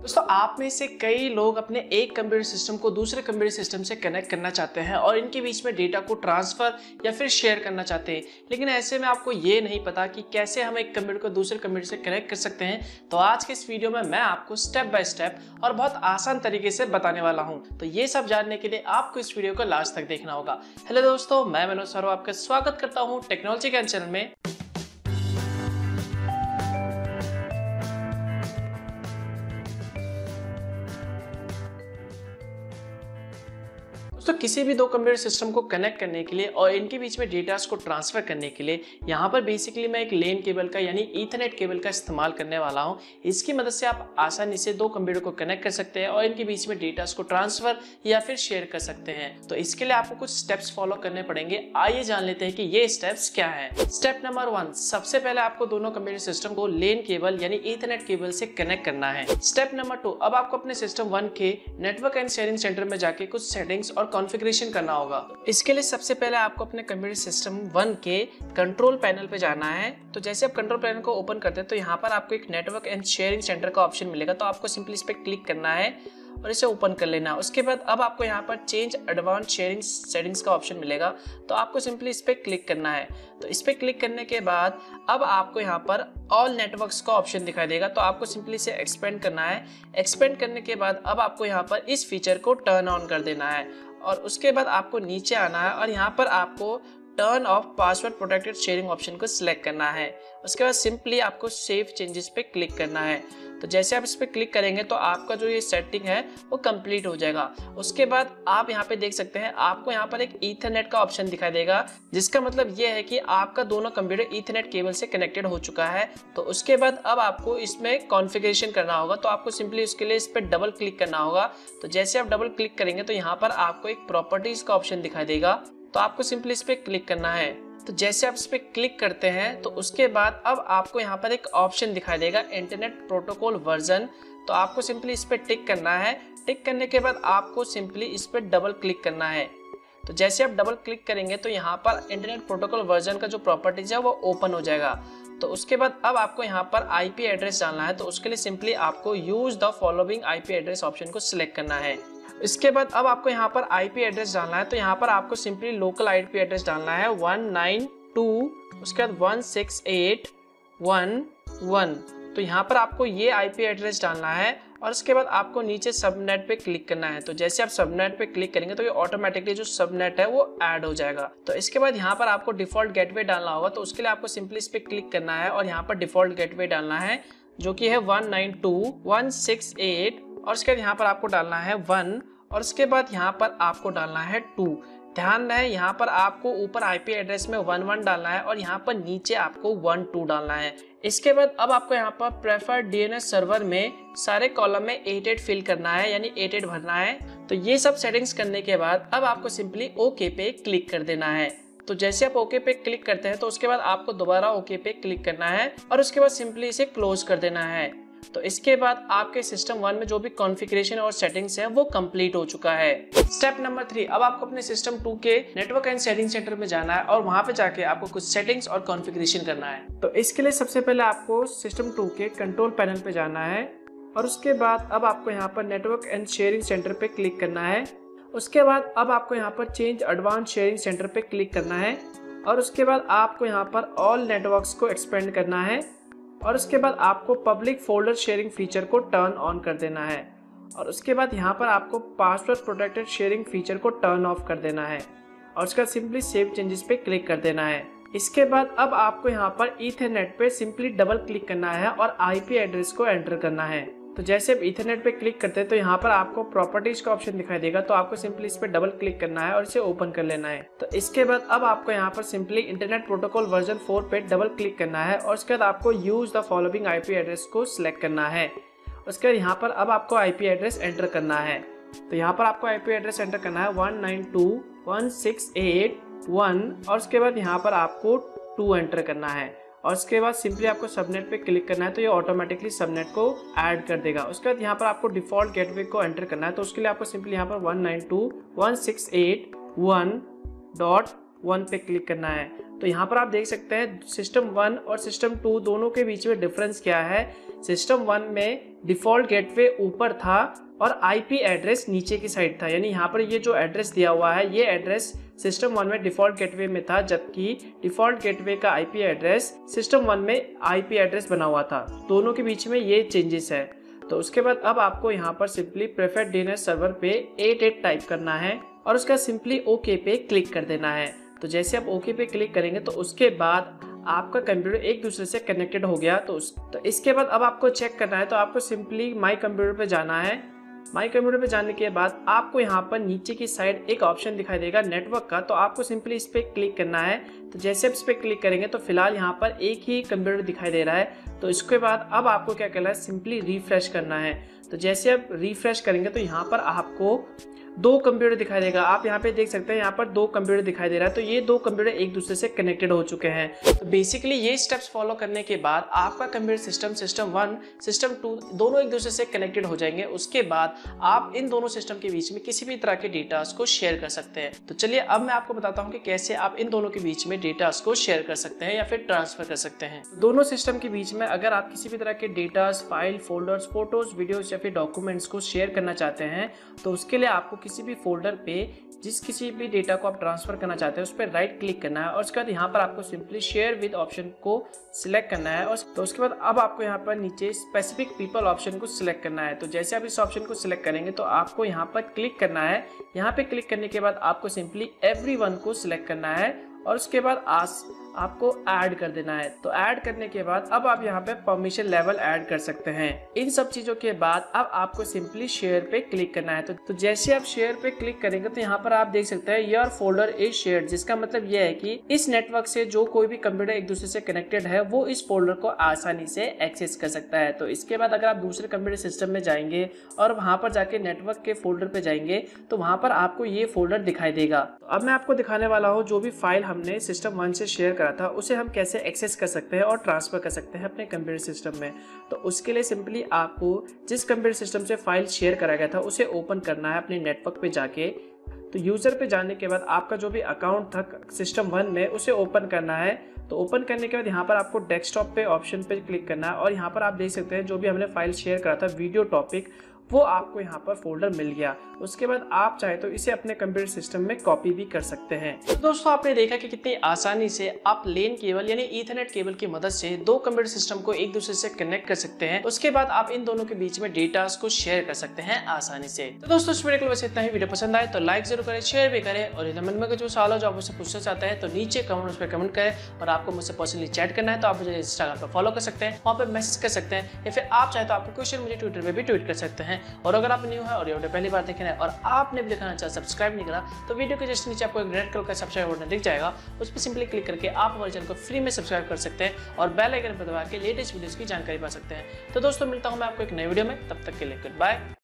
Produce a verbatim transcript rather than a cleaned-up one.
दोस्तों आप में से कई लोग अपने एक कंप्यूटर सिस्टम को दूसरे कंप्यूटर सिस्टम से कनेक्ट करना चाहते हैं और इनके बीच में डेटा को ट्रांसफर या फिर शेयर करना चाहते हैं, लेकिन ऐसे में आपको ये नहीं पता कि कैसे हम एक कंप्यूटर को दूसरे कंप्यूटर से कनेक्ट कर सकते हैं। तो आज के इस वीडियो में मैं आपको स्टेप बाय स्टेप और बहुत आसान तरीके से बताने वाला हूँ। तो ये सब जानने के लिए आपको इस वीडियो को लास्ट तक देखना होगा। हेलो दोस्तों, मैं मनोज सर आपका स्वागत करता हूँ टेक्नोलॉजी ज्ञान चैनल में। तो किसी भी दो कंप्यूटर सिस्टम को कनेक्ट करने के लिए और इनके बीच में डेटास को ट्रांसफर करने के लिए यहाँ पर बेसिकली मैं एक लेन केबल का यानी ईथरनेट केबल का इस्तेमाल करने वाला हूँ। इसकी मदद से आप आसानी से दो कंप्यूटर को कनेक्ट कर सकते हैं और इनके बीच में डेटास को ट्रांसफर या फिर शेयर कर सकते हैं। तो इसके लिए आपको कुछ स्टेप्स फॉलो करने पड़ेंगे। आइए जान लेते हैं कि ये स्टेप्स क्या है। स्टेप नंबर वन, सबसे पहले आपको दोनों कंप्यूटर सिस्टम को लेन केबल यानी ईथरनेट केबल से कनेक्ट करना है। स्टेप नंबर टू, अब आपको अपने सिस्टम वन के नेटवर्क एंड शेयरिंग सेंटर में जाके कुछ सेटिंग्स और कॉन्फ़िगरेशन करना होगा। इसके लिए सबसे पहले आपको अपने कंप्यूटर सिस्टम वन के कंट्रोल पैनल पे जाना है। तो जैसे आप कंट्रोल पैनल को ओपन करते हैं तो यहाँ पर आपको एक नेटवर्क एंड शेयरिंग सेंटर का ऑप्शन मिलेगा। तो आपको सिंपली इस पर क्लिक करना है और इसे ओपन कर लेना है। उसके बाद अब आपको यहाँ पर चेंज एडवांस शेयरिंग सेटिंग्स का ऑप्शन मिलेगा। तो आपको सिंपली इस पर क्लिक करना है। तो इस पर क्लिक करने के बाद अब आपको यहाँ पर ऑल नेटवर्क्स का ऑप्शन दिखाई देगा। तो आपको सिंपली इसे एक्सपेंड करना है। एक्सपेंड करने के बाद अब आपको यहाँ पर इस फीचर को टर्न ऑन कर देना है और उसके बाद आपको नीचे आना है और यहाँ पर आपको turn off password protected sharing option को सिलेक्ट करना है। उसके बाद सिंपली आपको सेव चेंजेस पे क्लिक करना है। तो जैसे आप इस पे क्लिक करेंगे तो आपका जो ये सेटिंग है वो कंप्लीट हो जाएगा। उसके बाद आप यहाँ पे देख सकते हैं आपको यहाँ पर एक ईथरनेट का ऑप्शन दिखाई देगा, जिसका मतलब ये है कि आपका दोनों कंप्यूटर ईथरनेट केबल से कनेक्टेड हो चुका है। तो उसके बाद अब आपको इसमें कॉन्फ़िगरेशन करना होगा। तो आपको सिंपली उसके लिए इस पर डबल क्लिक करना होगा। तो जैसे आप डबल क्लिक करेंगे तो यहाँ पर आपको एक प्रॉपर्टीज का ऑप्शन दिखाई देगा। तो आपको सिंपली इस पर क्लिक करना है। तो जैसे आप इस पर क्लिक करते हैं तो उसके बाद अब आपको यहाँ पर एक ऑप्शन दिखाई देगा इंटरनेट प्रोटोकॉल वर्जन। तो आपको सिंपली इस पर टिक करना है। टिक करने के बाद आपको सिंपली इस पर डबल क्लिक करना है। तो जैसे आप डबल क्लिक करेंगे तो यहाँ पर इंटरनेट प्रोटोकॉल वर्जन का जो प्रॉपर्टीज है वो ओपन हो जाएगा। तो उसके बाद अब आपको यहाँ पर आईपी एड्रेस डालना है। तो उसके लिए सिंपली आपको use the following IP address option को सिलेक्ट करना है। इसके बाद अब आपको यहाँ पर आईपी एड्रेस डालना है। तो यहाँ पर आपको सिंपली लोकल आईपी एड्रेस डालना है वन नाइन टू, उसके बाद one six eight one one. तो यहाँ पर आपको ये आईपी एड्रेस डालना है और उसके बाद आपको नीचे सबनेट पे क्लिक करना है। तो जैसे आप सबनेट पे क्लिक करेंगे तो ये ऑटोमेटिकली जो सबनेट है वो ऐड हो जाएगा। तो इसके बाद यहाँ पर आपको डिफॉल्ट गेटवे डालना होगा। तो उसके लिए आपको सिंपली इस पे क्लिक करना है और यहाँ पर डिफॉल्ट गेटवे डालना है जो कि है one nine two one six eight और उसके बाद यहाँ पर आपको डालना है वन और उसके बाद यहाँ पर आपको डालना है टू। ध्यान रहे यहाँ पर आपको ऊपर आईपी एड्रेस में वन वन डालना है और यहाँ पर नीचे आपको वन टू डालना है। इसके बाद अब आपको यहाँ पर प्रेफर्ड डीएनएस सर्वर में सारे कॉलम में एट एट फिल करना है यानी एट एट भरना है। तो ये सब सेटिंग्स करने के बाद अब आपको सिंपली ओके पे क्लिक कर देना है। तो जैसे आप ओके पे क्लिक करते हैं तो उसके बाद आपको दोबारा ओके पे क्लिक करना है और उसके बाद सिंपली इसे क्लोज कर देना है। तो इसके बाद आपके सिस्टम वन में जो भी कॉन्फ़िगरेशन और सेटिंग्स है वो कंप्लीट हो चुका है। स्टेप नंबर थ्री, अब आपको अपने सिस्टम टू के नेटवर्क एंड शेयरिंग सेंटर में जाना है और वहां पे जाके आपको कुछ सेटिंग्स और कॉन्फ़िगरेशन करना है। तो इसके लिए सबसे पहले आपको सिस्टम टू के कंट्रोल पैनल पे जाना है और उसके बाद अब आपको यहाँ पर नेटवर्क एंड शेयरिंग सेंटर पे क्लिक करना है। उसके बाद अब आपको यहाँ पर चेंज एडवांस शेयरिंग सेंटर पे क्लिक करना है और उसके बाद आपको यहाँ पर ऑल नेटवर्क्स को एक्सपेंड करना है और उसके बाद आपको पब्लिक फोल्डर शेयरिंग फीचर को टर्न ऑन कर देना है और उसके बाद यहाँ पर आपको पासवर्ड प्रोटेक्टेड शेयरिंग फीचर को टर्न ऑफ कर देना है और उसका सिंपली सेव चेंजेस पे क्लिक कर देना है। इसके बाद अब आपको यहाँ पर ईथरनेट पे सिंपली डबल क्लिक करना है और आईपी एड्रेस को एंटर करना है। तो जैसे आप ईथरनेट पे क्लिक करते हैं तो यहाँ पर आपको प्रॉपर्टीज का ऑप्शन दिखाई देगा। तो आपको सिंपली इस पे डबल क्लिक करना है और इसे ओपन कर लेना है। तो इसके बाद अब आपको यहाँ पर simply internet protocol version four पे डबल क्लिक करना है और उसके बाद आपको use the following IP address को सिलेक्ट करना है। उसके बाद यहाँ पर अब आपको आईपी एड्रेस एंटर करना है। तो यहाँ पर आपको आईपी एड्रेस एंटर करना है one nine two one six eight one और उसके बाद यहाँ पर आपको टू एंटर करना है और उसके बाद सिंपली आपको सबनेट पे क्लिक करना है। तो ये ऑटोमेटिकली सबनेट को ऐड कर देगा। उसके बाद यहाँ पर आपको डिफॉल्ट गेटवे को एंटर करना है। तो उसके लिए आपको सिंपली यहाँ पर one nine two one six eight one dot one पे क्लिक करना है। तो यहाँ पर आप देख सकते हैं सिस्टम वन और सिस्टम टू दोनों के बीच में डिफरेंस क्या है। सिस्टम वन में डिफ़ॉल्ट गेटवे ऊपर था और आईपी एड्रेस नीचे की साइड था, यानी यहाँ पर ये जो एड्रेस दिया हुआ है ये एड्रेस सिस्टम वन में डिफ़ॉल्ट गेटवे में था, जबकि डिफ़ॉल्ट गेटवे का आईपी एड्रेस सिस्टम वन में आईपी एड्रेस बना हुआ था। दोनों के बीच में ये चेंजेस है। तो उसके बाद अब आपको यहाँ पर सिंपली प्रेफर्ड डीएनएस सर्वर पे एट एट टाइप करना है और उसका सिंपली ओके पे क्लिक कर देना है। तो जैसे आप ओके पे क्लिक करेंगे तो उसके बाद आपका कंप्यूटर एक दूसरे से कनेक्टेड हो गया। तो, उस, तो इसके बाद अब आपको चेक करना है, तो आपको सिंपली माई कंप्यूटर पे जाना है। माई कंप्यूटर पे जाने के बाद आपको यहाँ पर नीचे की साइड एक ऑप्शन दिखाई देगा नेटवर्क का, तो आपको सिंपली इस पर क्लिक करना है। तो जैसे आप इस पर क्लिक करेंगे तो फिलहाल यहाँ पर एक ही कंप्यूटर दिखाई दे रहा है। तो इसके बाद अब आपको क्या करना है, सिंपली रिफ्रेश करना है। तो जैसे आप रिफ्रेश करेंगे तो यहाँ पर आपको दो कंप्यूटर दिखाई देगा। आप यहाँ पे देख सकते हैं यहाँ पर दो कंप्यूटर दिखाई दे रहा है। तो ये दो कंप्यूटर एक दूसरे से कनेक्टेड हो चुके हैं। तो बेसिकली ये स्टेप्स फॉलो करने के बाद आपका computer system system one system two दोनों एक दूसरे से कनेक्टेड हो जाएंगे। उसके बाद आप इन दोनों सिस्टम के बीच में किसी भी तरह के डेटास को शेयर कर सकते हैं। तो चलिए अब मैं आपको बताता हूँ कि कैसे आप इन दोनों के बीच में डेटास को शेयर कर सकते हैं या फिर ट्रांसफर कर सकते हैं। दोनों सिस्टम के बीच में अगर आप किसी भी तरह के datas, file, folders, photos, videos या फिर डॉक्यूमेंट्स को शेयर करना चाहते हैं तो उसके लिए आपको किसी भी फोल्डर पे जिस किसी भी डेटा को आप ट्रांसफर करना चाहते हैं उस पर राइट क्लिक करना है और उसके बाद यहाँ पर आपको सिंपली शेयर विद ऑप्शन को सिलेक्ट करना है। और तो उसके बाद अब आपको यहाँ पर नीचे स्पेसिफिक पीपल ऑप्शन को सिलेक्ट करना है। तो जैसे आप इस ऑप्शन को सिलेक्ट करेंगे तो आपको यहाँ पर क्लिक करना है। यहाँ पे क्लिक करने के बाद आपको सिंपली एवरीवन को सिलेक्ट करना है और उसके बाद आस आपको ऐड कर देना है। तो ऐड करने के बाद अब आप यहाँ पे परमिशन लेवल ऐड कर सकते हैं। इन सब चीजों के बाद अब आपको सिंपली शेयर पे क्लिक करना है। तो, तो जैसे आप शेयर पे क्लिक करेंगे तो यहाँ पर आप देख सकते हैं योर फोल्डर इज शेयर्ड, जिसका मतलब यह है कि इस नेटवर्क से जो कोई भी कंप्यूटर एक दूसरे से कनेक्टेड है वो इस फोल्डर को आसानी से एक्सेस कर सकता है। तो इसके बाद अगर आप दूसरे कंप्यूटर सिस्टम में जाएंगे और वहां पर जाके नेटवर्क के फोल्डर पे जाएंगे तो वहां पर आपको ये फोल्डर दिखाई देगा। तो अब मैं आपको दिखाने वाला हूँ जो भी फाइल हमने सिस्टम वन से शेयर था उसे हम कैसे एक्सेस कर सकते हैं और ट्रांसफर कर सकते हैं अपने कंप्यूटर सिस्टम में। तो उसके लिए सिंपली आपको जिस कंप्यूटर सिस्टम से फाइल शेयर करा गया था उसे ओपन करना है अपने नेटवर्क पे जाके। तो यूजर पे जाने के बाद आपका जो भी अकाउंट था सिस्टम वन में उसे ओपन करना है। तो ओपन करने के बाद यहाँ पर आपको डेस्कटॉप पे ऑप्शन पे क्लिक करना है और यहाँ पर आप देख सकते हैं जो भी हमने फाइल शेयर करा था वीडियो टॉपिक वो आपको यहाँ पर फोल्डर मिल गया। उसके बाद आप चाहे तो इसे अपने कंप्यूटर सिस्टम में कॉपी भी कर सकते हैं। तो दोस्तों आपने देखा कि कितनी आसानी से आप लेन केबल यानी ईथरनेट केबल की मदद से दो कंप्यूटर सिस्टम को एक दूसरे से कनेक्ट कर सकते हैं। उसके बाद आप इन दोनों के बीच में डेटा को शेयर कर सकते हैं आसानी से। तो दोस्तों इस वीडियो के लिए बस इतना ही। वीडियो पसंद आए तो लाइक जरूर करें, शेयर भी करें और इन मन में जो सवाल हो जो आप मुझसे पूछना चाहते हैं तो नीचे कमेंट उस पर कमेंट करें। और आपको मुझसे पर्सनली चैट करना है तो आप मुझे इंस्टाग्राम पर फॉलो कर सकते हैं, वहाँ पर मैसेज कर सकते हैं या फिर आप चाहे तो आपको क्वेश्चन मुझे ट्विटर पर भी ट्वीट कर सकते हैं। और अगर आप है और वीडियो पहली बार देख रहे हैं और आपने भी देखना चाहे सब्सक्राइब नहीं करा तो वीडियो के जस्ट नीचे आपको एक रेड कलर का सब्सक्राइब बटन दिख जाएगा, उस पर सिंपली क्लिक करके आप हमारे चैनल को फ्री में सब्सक्राइब कर सकते हैं और बेल आइकन पर दबा के लेटेस्ट वीडियोस की जानकारी पा सकते हैं। तो दोस्तों मिलता हूं मैं आपको एक नए वीडियो में, तब तक के लिए गुड बाय।